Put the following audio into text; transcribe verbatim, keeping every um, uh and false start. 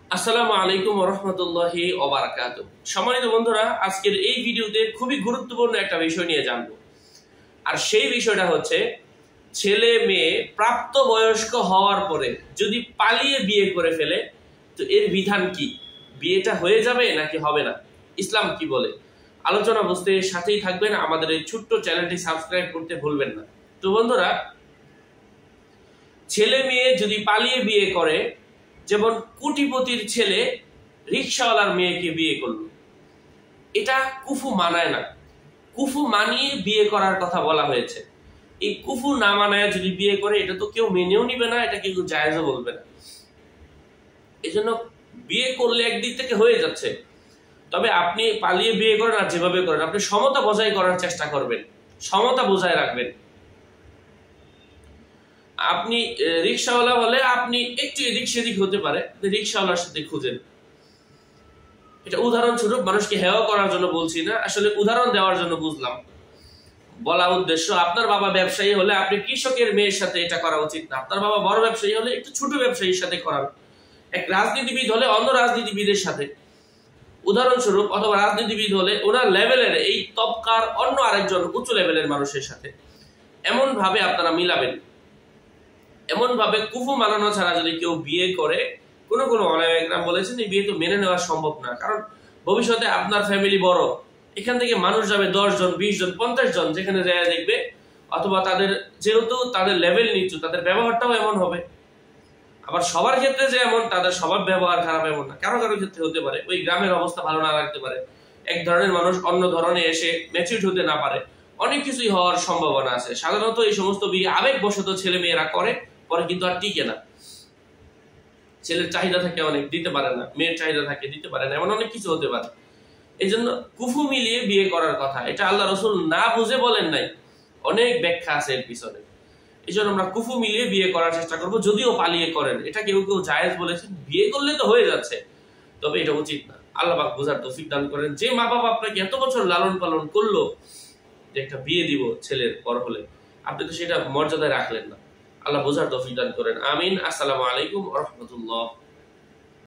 আসসালামু আলাইকুম ওয়া রাহমাতুল্লাহি ওয়া বারাকাতুহু। সম্মানিত বন্ধুরা, আজকের এই ভিডিওতে খুবই গুরুত্বপূর্ণ একটা বিষয় নিয়ে জানবো। আর সেই বিষয়টা হচ্ছে ছেলে মেয়ে প্রাপ্তবয়স্ক হওয়ার পরে যদি পালিয়ে বিয়ে করে ফেলে তো এর বিধান কি? বিয়েটা হয়ে যাবে নাকি হবে না? ইসলাম কি বলে? আলোচনা বুঝতে সাথেই থাকবেন, আমাদের এই ছোট্ট চ্যানেলটি সাবস্ক্রাইব করতে ভুলবেন না। তো বন্ধুরা, ছেলে মেয়ে যদি পালিয়ে বিয়ে করে, যেমন কোটিপতির ছেলে রিকশাওয়ালার মেয়েকে বিয়ে করলো, এটা কুফু মানায় না। কুফু মানিয়ে বিয়ে করার কথা বলা হয়েছে। এই কুফু না মানায় যদি বিয়ে করে, এটা তো কেউ মেনেও নিবে না, এটা কেউ জায়েজও বলবে না। এই জন্য বিয়ে করলে একদিক থেকে হয়ে যাচ্ছে, তবে আপনি পালিয়ে বিয়ে করেন আর যেভাবে করেন, আপনি সমতা বজায় করার চেষ্টা করবেন, সমতা বজায় রাখবেন। আপনি রিকশাওয়ালা হলে আপনি একটু এদিক সেদিক হতে পারে, রিকশাওয়ালার সাথে খুঁজেন। এটা উদাহরণস্বরূপ, মানুষকে হেয় করার জন্য বলছি না, আসলে উদাহরণ দেওয়ার জন্য বুঝলাম বলা উদ্দেশ্য। আপনার বাবা ব্যবসায়ী হলে আপনি কৃষকের মেয়ের সাথে এটা করা উচিত না। আপনার বাবা বড় ব্যবসায়ী হলে একটু ছোট ব্যবসায়ীর সাথে করান। এক রাজনীতিবিদ হলে অন্য রাজনীতিবিদের সাথে, উদাহরণস্বরূপ, অথবা রাজনীতিবিদ হলে ওনার লেভেলের এই তবকার অন্য আরেকজন উঁচু লেভেলের মানুষের সাথে এমন ভাবে আপনারা মিলাবেন। এমন ভাবে কুফু মানানো ছাড়া যদি কেউ বিয়ে করে, কোনো কোনো ওলামায়ে বলেছেন এই বিয়ে তো মেনে নেওয়া সম্ভব না। কারণ ভবিষ্যতে আপনার ফ্যামিলি বড়, এখান থেকে মানুষ যাবে দশ জন, বিশ জন, পঞ্চাশ জন, যেখানে যায় দেখবে, অথবা তাদের যেহেতু তাদের লেভেল নিচু, তাদের ব্যবহারটাও এমন হবে। আবার সবার ক্ষেত্রে যে এমন তাদের স্বভাব ব্যবহার খারাপ এমন না, কারো কারো ক্ষেত্রে হতে পারে ওই গ্রামের অবস্থা ভালো না লাগতে পারে, এক ধরনের মানুষ অন্য ধরনের এসে ম্যাচিউরড হতে না পারে, অনেক কিছুই হওয়ার সম্ভাবনা আছে। সাধারণত এই সমস্ত বিয়ে আবেগবশত ছেলে মেয়েরা করে, পরে কিন্তু আর টিকে না। ছেলের চাহিদা থাকে অনেক, দিতে পারে না, মেয়ের চাহিদা থাকে, দিতে পারে না, এমন অনেক কিছু হতে পারে। এই জন্য কুফু মিলিয়ে বিয়ে করার কথা, এটা আল্লাহ রসুল না বুঝে বলেন নাই, অনেক ব্যাখ্যা আছে এর পিছনে। এই জন্য আমরা কুফু মিলিয়ে বিয়ে করার চেষ্টা করবো। যদিও পালিয়ে করেন, এটা কেউ কেউ জায়েজ বলেছেন, বিয়ে করলে তো হয়ে যাচ্ছে, তবে এটা উচিত না। আল্লাহ পাক বুঝার তৌফিক দান করেন। যে মা বাবা আপনাকে এত বছর লালন পালন করলো যে একটা বিয়ে দিব ছেলের পর হলে, আপনি তো সেটা মর্যাদায় রাখলেন না। আল্লাহ বুঝার তৌফিক দান করেন। আমিন। আসসালামু আলাইকুম ওয়া রাহমাতুল্লাহ।